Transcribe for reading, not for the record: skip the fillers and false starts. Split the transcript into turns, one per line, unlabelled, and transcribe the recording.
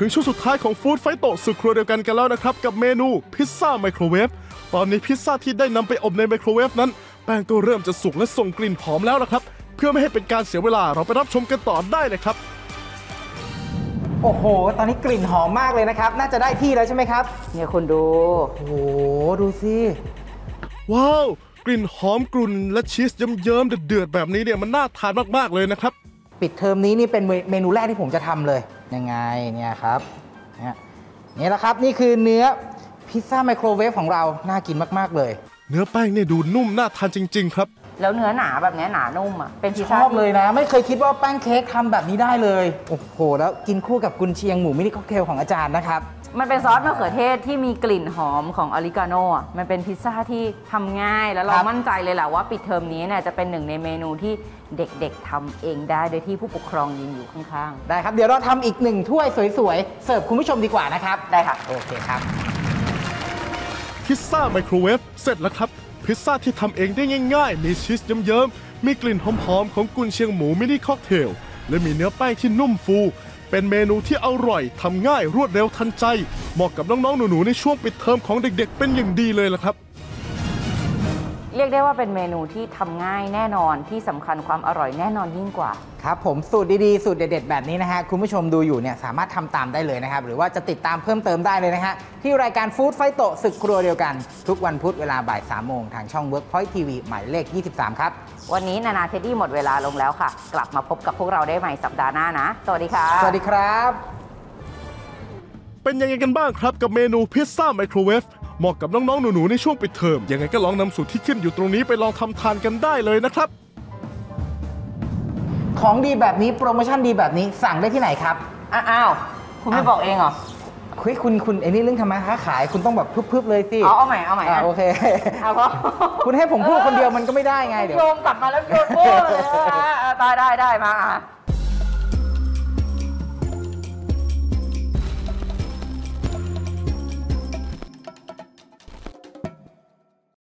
ถึงช่วงสุดท้ายของฟู้ดไฟโตะสึกครัวเดียวกันแล้วนะครับกับเมนูพิซซ่าไมโครเวฟตอนนี้พิซซ่าที่ได้นำไปอบในไมโครเวฟนั้นแป้งก็เริ่มจะสุกและส่งกลิ่นหอมแล้วนะครับเพื่อไม่ให้เป็นการเสียเวลาเราไปรับชมกันต่อได้เลยครับ
โอ้โหตอนนี้กลิ่นหอมมากเลยนะครับน่าจะได้ที่แล้วใช่ไหมครับ
เนี่ยคุณดู
โอ้โหดูสิ
ว้าวกลิ่นหอมกรุ่นและชีสเยิ้มๆเดือดๆแบบนี้เนี่ยมันน่าทานมากๆเลยนะครับ
ปิดเทอมนี้นี่เป็นเมนูแรกที่ผมจะทำเลยยังไงเนี่ยครับนี่แหละครับนี่คือเนื้อพิซซ่าไมโครเวฟของเราน่ากินมากๆเลย
เนื้อแป้งเนี่ยดูนุ่มน่าทานจริงๆครับ
แล้วเนื้อหนาแบบนี้หนานุ่มอ่ะเป็นพิซ
ซ่า
ช
อบเลยนะไม่เคยคิดว่าแป้งเค้กทำแบบนี้ได้เลยโอ้โหแล้วกินคู่กับกุนเชียงหมูมินิค็อกเทลของอาจารย์นะครับ
มันเป็นซอสมะเขือเทศที่มีกลิ่นหอมของออริกาโน่มันเป็นพิซซ่าที่ทำง่ายแล้วเรามั่นใจเลยแหละว่าปิดเทอมนี้เนี่ยจะเป็นหนึ่งในเมนูที่เด็กๆทำเองได้โดยที่ผู้ปกครองยืนอยู่ข้าง
ๆได้ครับเดี๋ยวเราทำอีก1ถ้วยสวยๆเสิร์ฟคุณผู้ชมดีกว่านะครับ
ได้ค่ะ
โอเคครับ
พิซซ่าไมโครเวฟเสร็จแล้วครับพิซซ่าที่ทำเองได้ง่ายๆมีชีสเยิ้มๆมีกลิ่นหอมๆของกุนเชียงหมูมินิค็อกเทลและมีเนื้อแป้งที่นุ่มฟูเป็นเมนูที่อร่อยทำง่ายรวดเร็วทันใจเหมาะกับน้องๆหนูๆในช่วงปิดเทอมของเด็กๆเป็นอย่างดีเลยล่ะครับ
เรียกได้ว่าเป็นเมนูที่ทำง่ายแน่นอนที่สำคัญความอร่อยแน่นอนยิ่งกว่า
ครับผมสูตรดีๆสูตรเด็ดๆแบบนี้นะฮะคุณผู้ชมดูอยู่เนี่ยสามารถทำตามได้เลยนะครับหรือว่าจะติดตามเพิ่มเติมได้เลยนะฮะที่รายการฟู้ดไฟโตะศึกครัวเดียวกันทุกวันพุธเวลาบ่าย 3 โมงทางช่อง Workpoint TV หมายเลข 23 ครับ
วันนี้นานาเทดดี้หมดเวลาลงแล้วค่ะกลับมาพบกับพวกเราได้ใหม่สัปดาห์หน้านะสวัสดีค่ะ
สวัสดีครับ
เป็นยังไงกันบ้างครับกับเมนูพิซซ่าไมโครเวฟเหมาะกับน้องๆหนูๆในช่วงปิดเทอมยังไงก็ลองนำสูตรที่ขึ้นอยู่ตรงนี้ไปลองทำทานกันได้เลยนะครับ
ของดีแบบนี้โปรโมชั่นดีแบบนี้สั่งได้ที่ไหนครับ
อ้าวคุณไม่บอกเองเหรอ
คุณไอ้นี่เรื่องทำมาค้าขายคุณต้องแบบพึบๆเลยสิ
เอาใหม่
โอเค
เอาเพราะ
คุณให้ผมพูดคนเดียวมันก็ไม่ได้ไงเดี๋ยว
โยงกลับมาแล้วโยนโบ้เลยได้มา